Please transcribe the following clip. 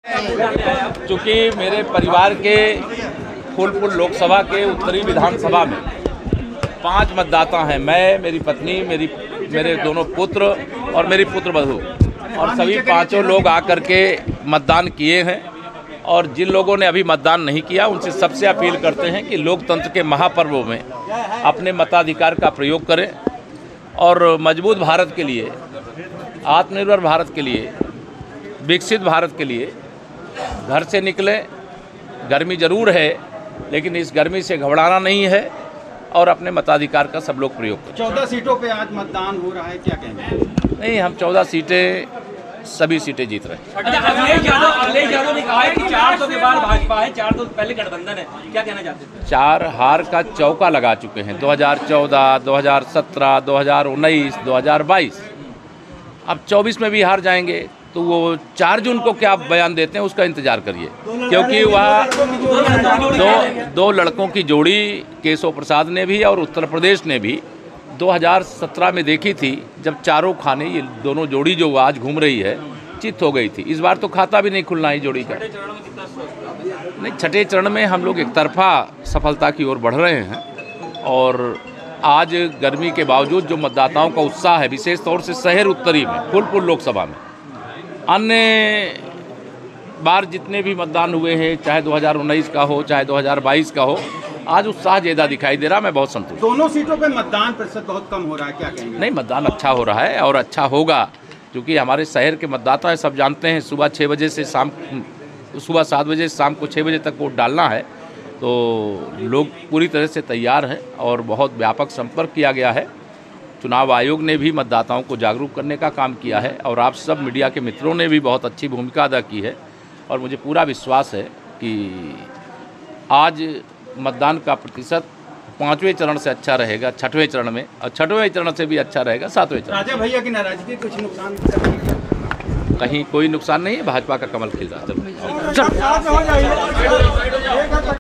चूँकि मेरे परिवार के फूलपुर लोकसभा के उत्तरी विधानसभा में 5 मतदाता हैं। मैं, मेरी पत्नी, मेरे दोनों पुत्र और मेरी पुत्रवधू, और सभी 5 लोग आकर के मतदान किए हैं। और जिन लोगों ने अभी मतदान नहीं किया उनसे सबसे अपील करते हैं कि लोकतंत्र के महापर्वों में अपने मताधिकार का प्रयोग करें और मजबूत भारत के लिए, आत्मनिर्भर भारत के लिए, विकसित भारत के लिए घर से निकलें। गर्मी ज़रूर है, लेकिन इस गर्मी से घबराना नहीं है और अपने मताधिकार का सब लोग प्रयोग करें। 14 सीटों पे आज मतदान हो रहा है, क्या कहेंगे? नहीं, हम 14 सीटें, सभी सीटें जीत रहे हैं। अखिलेश यादव ने कहा है कि 400 के बाद भाजपा है, 400 पहले गठबंधन है, क्या कहना चाहते हैं? 4 हार का चौका लगा चुके हैं, 2014, 2017, 2019, 2022। अब 24 में भी हार जाएंगे तो वो 4 जून को क्या बयान देते हैं उसका इंतजार करिए, क्योंकि वह दो लड़कों की जोड़ी केशव प्रसाद ने भी और उत्तर प्रदेश ने भी 2017 में देखी थी, जब चारों खाने ये दोनों जोड़ी जो आज घूम रही है चित हो गई थी। इस बार तो खाता भी नहीं खुलना है जोड़ी का। नहीं, छठे चरण में हम लोग एक तरफा सफलता की ओर बढ़ रहे हैं। और आज गर्मी के बावजूद जो मतदाताओं का उत्साह है, विशेष तौर से शहर उत्तरी में, फूलपुर लोकसभा में, अन्य बार जितने भी मतदान हुए हैं, चाहे 2019 का हो, चाहे 2022 का हो, आज उत्साह ज़्यादा दिखाई दे रहा। मैं बहुत संतुष्ट। दोनों सीटों पे मतदान प्रतिशत बहुत कम हो रहा है, क्या कहेंगे? नहीं, मतदान अच्छा हो रहा है और अच्छा होगा, क्योंकि हमारे शहर के मतदाता सब जानते हैं सुबह 6 बजे से सुबह 7 बजे से शाम को 6 बजे तक वोट डालना है। तो लोग पूरी तरह से तैयार हैं और बहुत व्यापक संपर्क किया गया है। चुनाव आयोग ने भी मतदाताओं को जागरूक करने का काम किया है और आप सब मीडिया के मित्रों ने भी बहुत अच्छी भूमिका अदा की है। और मुझे पूरा विश्वास है कि आज मतदान का प्रतिशत 5वें चरण से अच्छा रहेगा, 6वें चरण में, और 6वें चरण से भी अच्छा रहेगा 7वें चरण। राजा भैया की नाराजगी कुछ नुकसान कहीं कोई नुकसान नहीं है, भाजपा का कमल खिल रहा है।